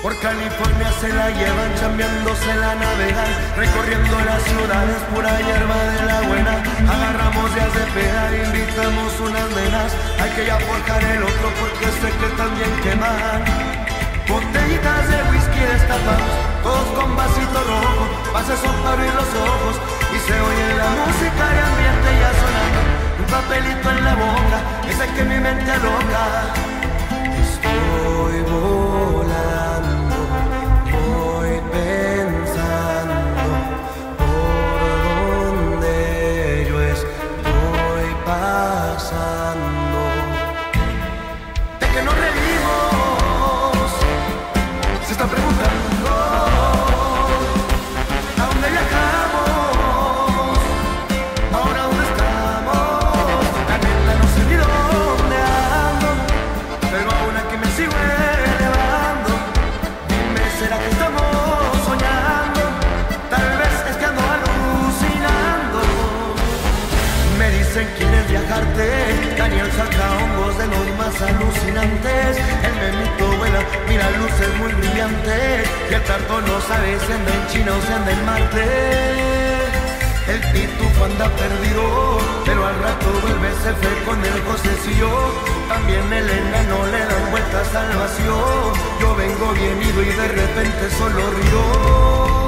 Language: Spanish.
Por California se la llevan, chambeándose la navegan, recorriendo las ciudades, pura hierba de la buena. Agarramos días de peda, invitamos unas nenas, hay que ya forjar el otro porque sé que también queman. Botellitas de whisky destapados, todos con vasito rojo, pases son para abrir los ojos y se oye la música de ambiente ya sonando. Un papelito en la boca, ese que mi mente aloca. Estoy volando, voy pensando por donde yo estoy pasando. De que no reímos, se está preguntando a dónde viajamos, ahora dónde estamos. La neta no sé ni dónde ando, pero aún aquí me sigo elevando. Dime, ¿será que estamos soñando? Tal vez es que ando alucinando. Me dicen quieres viajarte, Daniel saca hongos de los más alucinantes. El memito vuela, mira luces muy brillantes, y el cartón no sabe si anda en China o si anda en Marte. El pitufo anda perdido, pero al rato vuelve, se fue con el Josecillo. También el enano le dan vueltas al vacío. Yo vengo bien ido y de repente solo río.